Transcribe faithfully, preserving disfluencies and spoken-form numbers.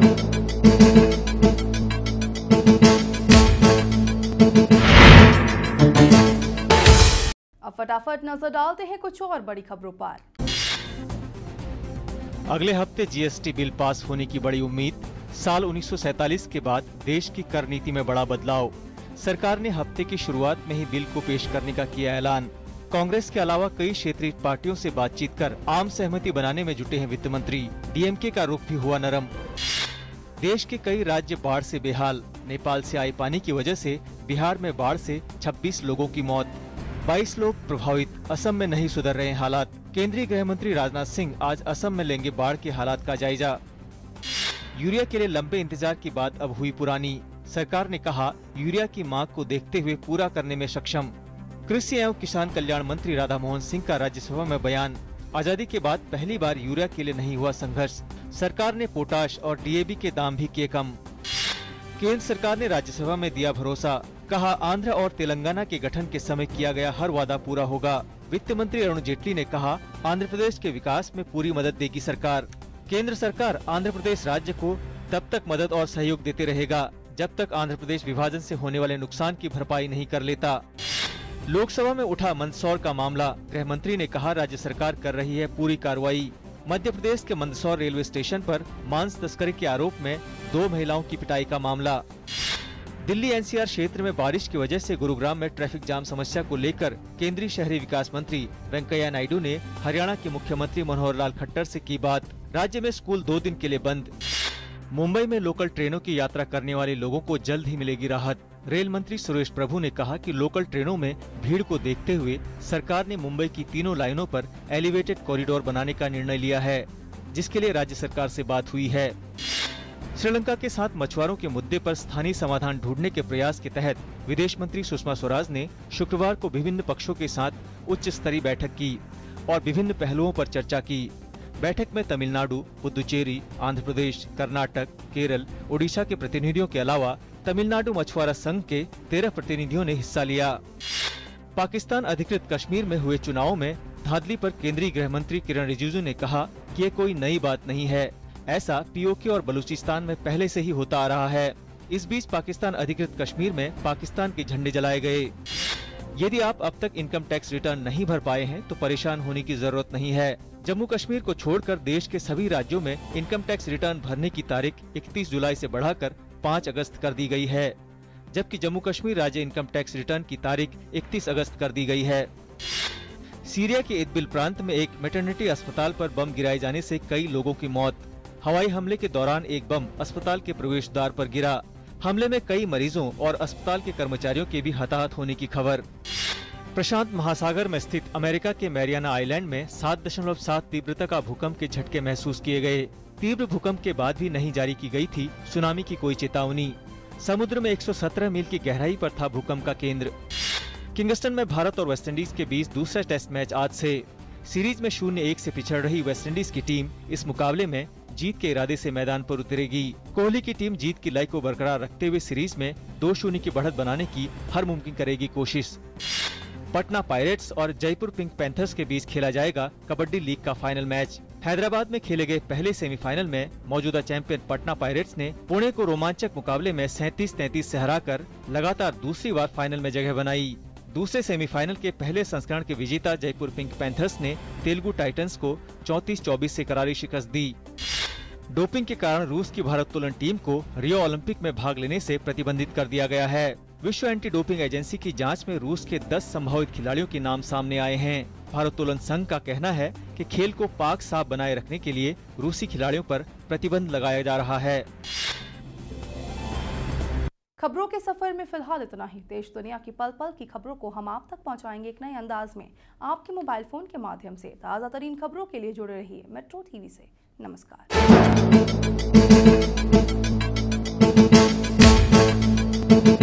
अब फटाफट नजर डालते हैं कुछ और बड़ी खबरों पर। अगले हफ्ते जीएसटी बिल पास होने की बड़ी उम्मीद। साल उन्नीस सौ सैंतालीस के बाद देश की कर नीति में बड़ा बदलाव। सरकार ने हफ्ते की शुरुआत में ही बिल को पेश करने का किया ऐलान। कांग्रेस के अलावा कई क्षेत्रीय पार्टियों से बातचीत कर आम सहमति बनाने में जुटे हैं वित्त मंत्री। डीएमके का रुख भी हुआ नरम। देश के कई राज्य बाढ़ से बेहाल। नेपाल से आए पानी की वजह से बिहार में बाढ़ से छब्बीस लोगों की मौत, बाईस लोग प्रभावित। असम में नहीं सुधर रहे हालात। केंद्रीय गृह मंत्री राजनाथ सिंह आज असम में लेंगे बाढ़ के हालात का जायजा। यूरिया के लिए लंबे इंतजार की बात अब हुई पुरानी। सरकार ने कहा यूरिया की मांग को देखते हुए पूरा करने में सक्षम। कृषि एवं किसान कल्याण मंत्री राधा मोहन सिंह का राज्यसभा में बयान। आजादी के बाद पहली बार यूरिया के लिए नहीं हुआ संघर्ष। सरकार ने पोटाश और डीएपी के दाम भी किए कम। केंद्र सरकार ने राज्यसभा में दिया भरोसा। कहा आंध्र और तेलंगाना के गठन के समय किया गया हर वादा पूरा होगा। वित्त मंत्री अरुण जेटली ने कहा आंध्र प्रदेश के विकास में पूरी मदद देगी सरकार। केंद्र सरकार आंध्र प्रदेश राज्य को तब तक मदद और सहयोग देते रहेगा जब तक आंध्र प्रदेश विभाजन से होने वाले नुकसान की भरपाई नहीं कर लेता। लोकसभा में उठा मंदसौर का मामला। गृह मंत्री ने कहा राज्य सरकार कर रही है पूरी कार्रवाई। मध्य प्रदेश के मंदसौर रेलवे स्टेशन पर मांस तस्करी के आरोप में दो महिलाओं की पिटाई का मामला। दिल्ली एनसीआर क्षेत्र में बारिश की वजह से गुरुग्राम में ट्रैफिक जाम समस्या को लेकर केंद्रीय शहरी विकास मंत्री वेंकैया नायडू ने हरियाणा के मुख्यमंत्री मनोहर लाल खट्टर से की बात। राज्य में स्कूल दो दिन के लिए बंद। मुंबई में लोकल ट्रेनों की यात्रा करने वाले लोगों को जल्द ही मिलेगी राहत। रेल मंत्री सुरेश प्रभु ने कहा कि लोकल ट्रेनों में भीड़ को देखते हुए सरकार ने मुंबई की तीनों लाइनों पर एलिवेटेड कॉरिडोर बनाने का निर्णय लिया है, जिसके लिए राज्य सरकार से बात हुई है। श्रीलंका के साथ मछुआरों के मुद्दे पर स्थानीय समाधान ढूंढने के प्रयास के तहत विदेश मंत्री सुषमा स्वराज ने शुक्रवार को विभिन्न पक्षों के साथ उच्च स्तरीय बैठक की और विभिन्न पहलुओं पर चर्चा की। बैठक में तमिलनाडु, पुदुचेरी, आंध्र प्रदेश, कर्नाटक, केरल, ओडिशा के प्रतिनिधियों के अलावा तमिलनाडु मछुआरा संघ के तेरह प्रतिनिधियों ने हिस्सा लिया। पाकिस्तान अधिकृत कश्मीर में हुए चुनावों में धांधली पर केंद्रीय गृह मंत्री किरण रिजिजू ने कहा कि ये कोई नई बात नहीं है। ऐसा पीओके और बलूचिस्तान में पहले से ही होता आ रहा है। इस बीच पाकिस्तान अधिकृत कश्मीर में पाकिस्तान के झंडे जलाए गए। यदि आप अब तक इनकम टैक्स रिटर्न नहीं भर पाए हैं तो परेशान होने की जरूरत नहीं है। जम्मू कश्मीर को छोड़कर देश के सभी राज्यों में इनकम टैक्स रिटर्न भरने की तारीख इकतीस जुलाई से बढ़ाकर पाँच अगस्त कर दी गई है, जबकि जम्मू कश्मीर राज्य इनकम टैक्स रिटर्न की तारीख इकतीस अगस्त कर दी गई है। सीरिया के इदबिल प्रांत में एक मैटरनिटी अस्पताल पर बम गिराए जाने से कई लोगों की मौत। हवाई हमले के दौरान एक बम अस्पताल के प्रवेश द्वार पर गिरा। हमले में कई मरीजों और अस्पताल के कर्मचारियों के भी हताहत होने की खबर। प्रशांत महासागर में स्थित अमेरिका के मैरियाना आइलैंड में सात दशमलव सात तीव्रता का भूकंप के झटके महसूस किए गए। तीव्र भूकंप के बाद भी नहीं जारी की गई थी सुनामी की कोई चेतावनी। समुद्र में एक सौ सत्रह मील की गहराई पर था भूकंप का केंद्र। किंगस्टन में भारत और वेस्टइंडीज के बीच दूसरा टेस्ट मैच आज से। सीरीज में शून्य एक से पिछड़ रही वेस्टइंडीज की टीम इस मुकाबले में जीत के इरादे से मैदान पर उतरेगी। कोहली की टीम जीत की लय को बरकरार रखते हुए सीरीज में दो शून्य की बढ़त बनाने की हर मुमकिन करेगी कोशिश। पटना पायरेट्स और जयपुर पिंक पैंथर्स के बीच खेला जाएगा कबड्डी लीग का फाइनल मैच। हैदराबाद में खेले गए पहले सेमीफाइनल में मौजूदा चैंपियन पटना पायरेट्स ने पुणे को रोमांचक मुकाबले में सैंतीस तैंतीस से हराकर लगातार दूसरी बार फाइनल में जगह बनाई। दूसरे सेमीफाइनल के पहले संस्करण के विजेता जयपुर पिंक पैंथर्स ने तेलुगु टाइटंस को चौंतीस चौबीस से करारी शिकस्त दी। डोपिंग के कारण रूस की भारोत्तोलन टीम को रियो ओलंपिक में भाग लेने से प्रतिबंधित कर दिया गया है। विश्व एंटी डोपिंग एजेंसी की जांच में रूस के दस संभावित खिलाड़ियों के नाम सामने आए हैं। भारोत्तोलन संघ का कहना है कि खेल को पाक साफ बनाए रखने के लिए रूसी खिलाड़ियों पर प्रतिबंध लगाया जा रहा है। खबरों के सफर में फिलहाल इतना ही। देश दुनिया की पल पल की खबरों को हम आप तक पहुंचाएंगे एक नए अंदाज में आपके मोबाइल फोन के माध्यम से। ताज़ा तरीन खबरों के लिए जुड़े रहिए मेट्रो टीवी से। नमस्कार।